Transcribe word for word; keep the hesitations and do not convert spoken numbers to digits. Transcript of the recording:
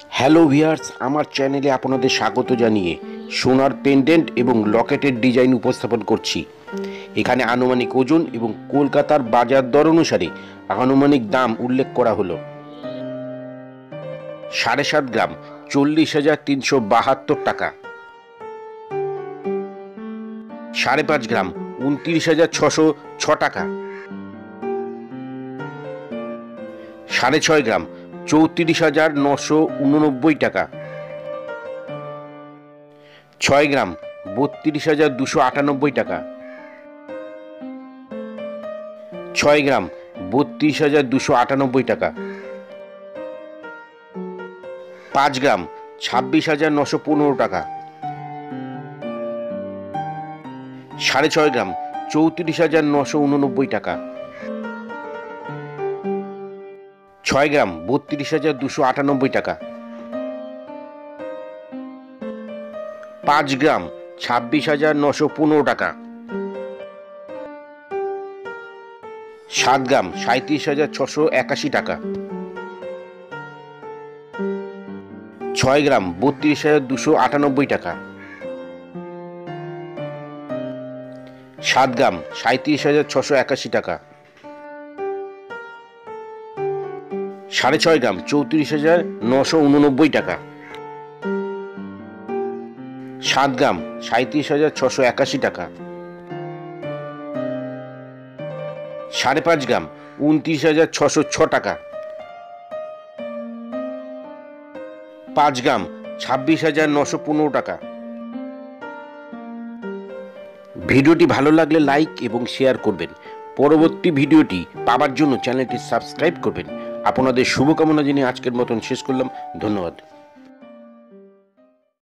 Hello viewers, আমার চ্যানেলে আপনাদের স্বাগত জানিয়ে সোনার পেন্ডেন্ট এবং লকেটের ডিজাইন উপস্থাপন করছি। এখানে আনুমানিক ওজন এবং কলকাতার বাজার দর অনুসারে আনুমানিক দাম উল্লেখ করা হলো। সাড়ে সাত গ্রাম চল্লিশ হাজার তিনশো বাহাত্তর টাকা, সাড়ে পাঁচ গ্রাম উনত্রিশ হাজার ছশো ছ টাকা, সাড়ে ছয় গ্রাম চৌত্রিশ হাজার নশো উননব্বই টাকা, ছয় গ্রাম বত্রিশ হাজার দুশো আটানব্বই টাকা, ছয় গ্রাম বত্রিশ হাজার দুশো আটানব্বই টাকা, পাঁচ গ্রাম ছাব্বিশ হাজার নশো পনেরো টাকা, সাড়ে ছয় গ্রাম চৌত্রিশ হাজার নশো উননব্বই টাকা, ছয় গ্রাম বত্রিশ হাজার দুশো আটানব্বই টাকা, পাঁচ গ্রাম ছাব্বিশ হাজার নশো পনেরো টাকা, সাত গ্রাম সাঁত্রিশ হাজার ছশো একাশি টাকা, ছয় গ্রাম বত্রিশ হাজার দুশো আটানব্বই টাকা, সাত গ্রাম সাঁত্রিশ হাজার ছশো একাশি টাকা, সাড়ে ছয় গ্রাম চৌত্রিশ হাজার নশো উননব্বই টাকা, সাত গ্রাম সাঁত্রিশ হাজার ছশো একাশি টাকা, সাড়ে পাঁচ গ্রাম উনত্রিশ হাজার ছশো ছ টাকা, পাঁচ গ্রাম ছাব্বিশ হাজার নশো পনেরো টাকা। ভিডিওটি ভালো লাগলে লাইক এবং শেয়ার করবেন। পরবর্তী ভিডিওটি পাওয়ার জন্য চ্যানেলটি সাবস্ক্রাইব করবেন। আপনাদের শুভকামনা জেনে আজকের মতন শেষ করলাম। ধন্যবাদ।